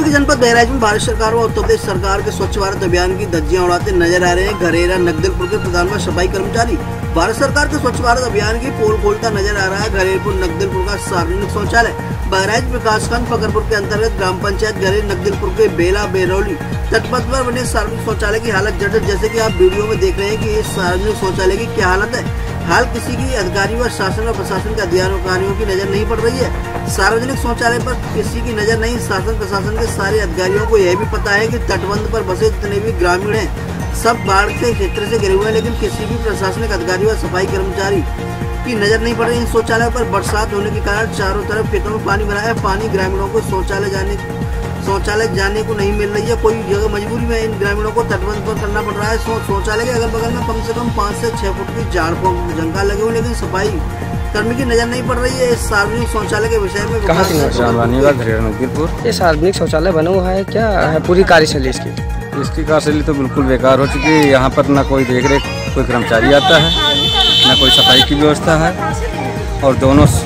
के जनपद बहराइच में भारत सरकार व उत्तर प्रदेश सरकार के स्वच्छ भारत अभियान की धज्जियां उड़ाते नजर आ रहे हैं घरेरा नगदिलपुर के प्रधान व सफाई कर्मचारी। भारत सरकार के स्वच्छ भारत अभियान की पोल खोलता नजर आ रहा है घरेरपुर नगदिलपुर का सार्वजनिक शौचालय। बहराइच विकासखंड फकरपुर के अंतर्गत ग्राम पंचायत घरे नगदिलपुर के बेला बेरौली तटपथ पर बने सार्वजनिक शौचालय की हालत जर्जर। जैसे कि आप वीडियो में देख रहे हैं कि इस सार्वजनिक शौचालय की क्या हालत है। हाल किसी की अधिकारी व शासन व प्रशासन के अधिकारियों की नजर नहीं पड़ रही है। सार्वजनिक शौचालय पर किसी की नजर नहीं। शासन प्रशासन के सारे अधिकारियों को यह भी पता है कि तटबंध पर बसे जितने भी ग्रामीण हैं सब बाढ़ के क्षेत्र से घिरे हुए हैं, लेकिन किसी भी प्रशासनिक अधिकारी व सफाई कर्मचारी की नजर नहीं पड़ रही। इन शौचालय पर बरसात होने के कारण चारों तरफ खेतों में पानी भरा है। पानी ग्रामीणों को शौचालय जाने को नहीं मिल रही है। कोई जगह मजबूरी में इन ग्रामीणों को तटबंध पर करना पड़ रहा है। शौचालय के अगल बगल में कम से कम 5 से 6 फुट की झाड़ जंगल लगे हुए, लेकिन सफाई कर्मी की नजर नहीं पड़ रही है। इस सार्वजनिक शौचालय के विषय में कहाँ ये सार्वजनिक शौचालय बना हुआ है, क्या है पूरी कार्यशैली इसकी कार्यशैली तो बिल्कुल बेकार हो चुकी है। यहाँ पर ना कोई देख रेख, कोई कर्मचारी आता है, ना कोई सफाई की व्यवस्था है, और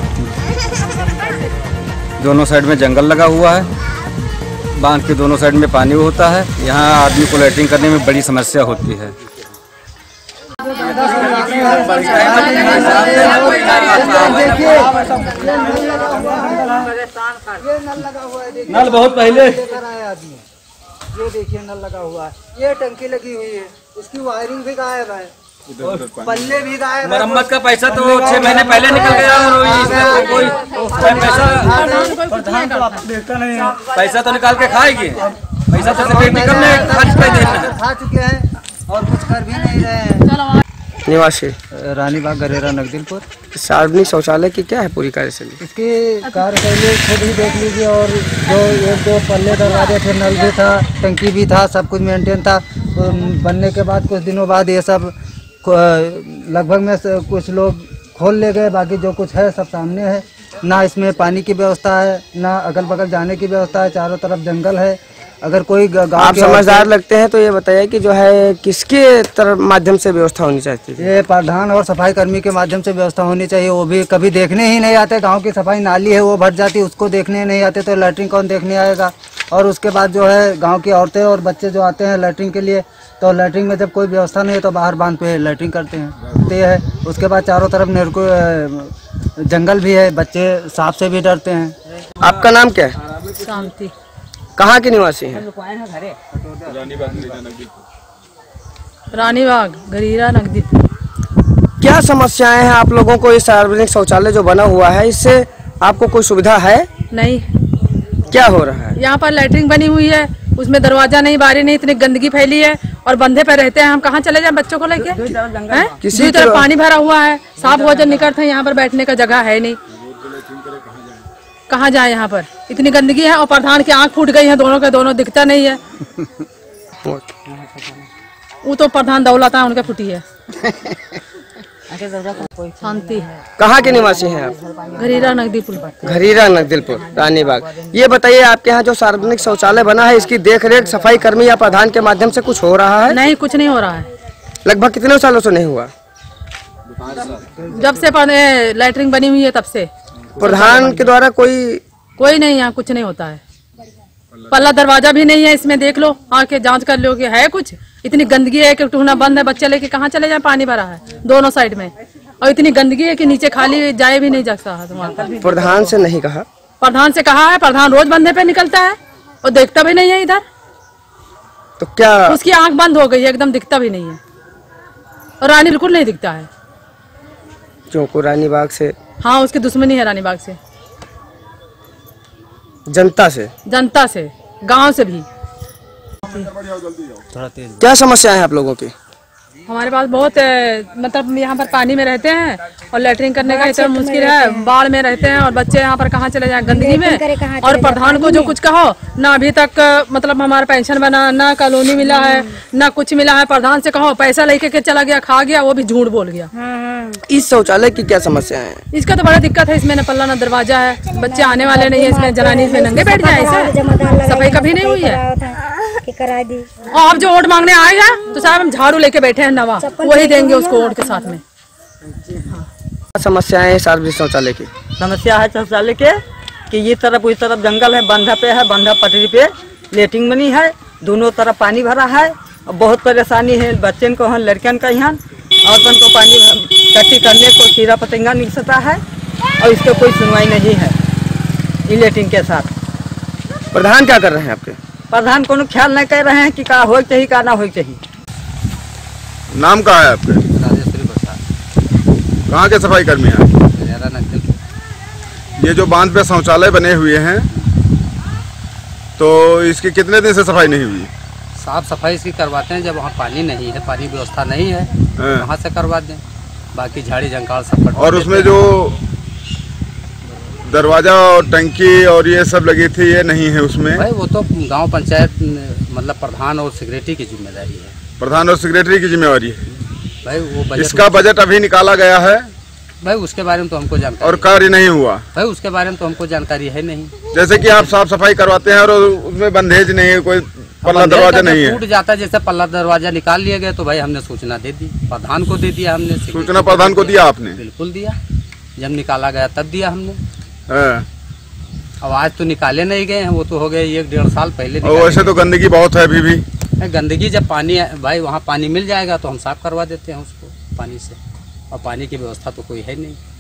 दोनों साइड में जंगल लगा हुआ है। बांध के दोनों साइड में पानी होता है। यहाँ आदमी को लैट्रिन करने में बड़ी समस्या होती है। नल बहुत पहले ये देखिए नल लगा हुआ है, ये टंकी लगी हुई है, उसकी वायरिंग भी गायब है, पल्ले भी गायब है। मरम्मत का पैसा तो 6 महीने पहले निकल गया और कोई पैसा तो निकाल के खाएगी। पैसा तो निकलने खा चुके हैं और कुछ कर भी नहीं रहे हैं। निवासी रानीबाग घरेरा नगदिलपुर। सार्वजनिक शौचालय की क्या है पूरी कार्यशैली? इसकी कार्यशैली खुद ही देख लीजिए। और जो एक दो पल्ले दरवाजे थे, नल भी था, टंकी भी था, सब कुछ मेंटेन था। बनने के बाद कुछ दिनों बाद ये सब लगभग में कुछ लोग खोल ले गए। बाकी जो कुछ है सब सामने है। ना इसमें पानी की व्यवस्था है, ना अगल बगल जाने की व्यवस्था है, चारों तरफ जंगल है। अगर कोई आप समझदार लगते हैं तो ये बताइए कि जो है किसके तरफ माध्यम से व्यवस्था होनी चाहिए? ये प्रधान और सफाई कर्मी के माध्यम से व्यवस्था होनी चाहिए। वो भी कभी देखने ही नहीं आते। गांव की सफाई नाली है वो भर जाती, उसको देखने नहीं आते, तो लैट्रिन कौन देखने आएगा? और उसके बाद जो है गांव की औरतें और बच्चे जो आते हैं लैट्रिन के लिए, तो लैट्रिन में जब कोई व्यवस्था नहीं है तो बाहर बांध पे लैट्रिन करते हैं। उसके बाद चारों तरफ जंगल भी है, बच्चे सांप से भी डरते हैं। आपका नाम क्या है? शांति। कहाँ के निवासी हैं? रानीबाग घरेरा नगदीपुर। क्या समस्याएं हैं आप लोगों को? इस सार्वजनिक शौचालय जो बना हुआ है, इससे आपको कोई सुविधा है? नहीं। क्या हो रहा है? यहाँ पर लैट्रिन बनी हुई है, उसमें दरवाजा नहीं, बारी नहीं, इतनी गंदगी फैली है और बंधे पे रहते हैं। हम कहाँ चले जाएं बच्चों को लेके? किसी तरफ पानी भरा हुआ है, सांप भोजन निकलते हैं, यहाँ पर बैठने का जगह है नहीं। कहाँ जाए? यहाँ पर इतनी गंदगी है और प्रधान की आंख फूट गई है, दोनों के दोनों दिखता नहीं है। वो तो प्रधान दौलत है, उनके फुटी है। शांति। कहाँ के निवासी हैं आप? घरेरा नगदीपुर। घरेरा नगदिलपुर, रानीबाग। ये बताइए आपके यहाँ जो सार्वजनिक शौचालय बना है, इसकी देखरेख सफाई कर्मी या प्रधान के माध्यम से कुछ हो रहा है? नहीं, कुछ नहीं हो रहा है। लगभग कितने सालों से नहीं हुआ? जब से लैट्रिन बनी हुई है तब से। प्रधान के द्वारा कोई नहीं, यहाँ कुछ नहीं होता है। पल्ला दरवाजा भी नहीं है इसमें, देख लो, आके जांच कर लो कि है कुछ। इतनी गंदगी है कि टूना बंद है, बच्चे लेके कहाँ चले जाए? पानी भरा है दोनों साइड में, और इतनी गंदगी है कि नीचे खाली जाए भी नहीं जा सकता। प्रधान से नहीं कहा? प्रधान से कहा है, प्रधान रोज बंधे पे निकलता है और देखता भी नहीं है इधर। तो क्या उसकी आंख बंद हो गई है, एकदम दिखता भी नहीं है। और रानी बिल्कुल नहीं दिखता है। क्यों को रानीबाग से? हाँ, उसकी दुश्मनी है रानीबाग से, जनता से, गांव से भी। क्या समस्या है आप लोगों की? हमारे पास बहुत मतलब यहाँ पर पानी में रहते हैं और लैट्रिन करने का इतना मुश्किल है। बाढ़ में रहते हैं और बच्चे यहाँ पर कहाँ चले जाएं गंदगी में। और प्रधान को जो कुछ कहो ना, अभी तक मतलब हमारा पेंशन बना, ना कॉलोनी मिला है, ना कुछ मिला है। प्रधान से कहो पैसा लेके के चला गया, खा गया, वो भी झूठ बोल गया। इस शौचालय की क्या समस्या है? इसका तो बड़ा दिक्कत है। इसमें न पल्ला न दरवाजा है, बच्चे आने वाले नहीं है इसमें, जनानी इसमें नंगे बैठ जाए। इसे सफाई कभी नहीं हुई है। करा दी। और अब जो वोट मांगने आएगा तो साहब हम झाड़ू लेके बैठे हैं, नवा वही देंगे उसको वोट के साथ में। समस्याएं सार्वजनिक शौचालय की? समस्या है शौचालय के कि ये तरफ उस तरफ जंगल है, बंधा पे है, बंधा पटरी पे लेटिंग बनी है, दोनों तरफ पानी भरा है और बहुत परेशानी है बच्चन को, लड़कियन का यहाँ औरतन को पानी टट्टी करने को कीड़ा पतंगा निकलता है और इसका कोई सुनवाई नहीं है ये लेटिंग के साथ। प्रधान क्या कर रहे हैं आपके? प्रधान को ख्याल नहीं कर रहे हैं कि का हो चाहिए का ना हो चाहिए। नाम कहाँ है आपके? राजेश्वरी प्रसाद, कहाँ के सफाई कर्मी हैं? खरियारा नगदलपुर। ये जो बांध पे शौचालय बने हुए हैं तो इसकी कितने दिन से सफाई नहीं हुई? साफ सफाई इसकी करवाते हैं, जब वहाँ पानी नहीं है, पानी व्यवस्था नहीं है, वहाँ से करवा दें, बाकी झाड़ी जंगाल सब। और उसमें जो दरवाजा और टंकी और ये सब लगी थी ये नहीं है उसमें? भाई वो तो गांव पंचायत मतलब प्रधान और सेक्रेटरी की जिम्मेदारी है। प्रधान और सेक्रेटरी की जिम्मेवारी है भाई वो बजट, इसका बजट अभी निकाला गया है भाई उसके बारे में तो हमको जानकारी और कार्य नहीं हुआ। भाई उसके बारे में तो हमको जानकारी है नहीं। जैसे कि आप साफ सफाई करवाते हैं और उसमें बंदेज नहीं है, कोई पल्ला दरवाजा नहीं है, टूट जाता है, जैसे पल्ला दरवाजा निकाल लिए गए तो भाई हमने सूचना दे दी, प्रधान को दे दिया हमने। सूचना प्रधान को दिया आपने? बिल्कुल दिया, जब निकाला गया तब दिया हमने। हाँ। अब आज तो निकाले नहीं गए हैं, वो तो हो गए 1-1.5 साल पहले। और वैसे तो गंदगी बहुत है अभी भी। गंदगी जब पानी भाई वहाँ पानी मिल जाएगा तो हम साफ करवा देते हैं उसको पानी से, और पानी की व्यवस्था तो कोई है नहीं।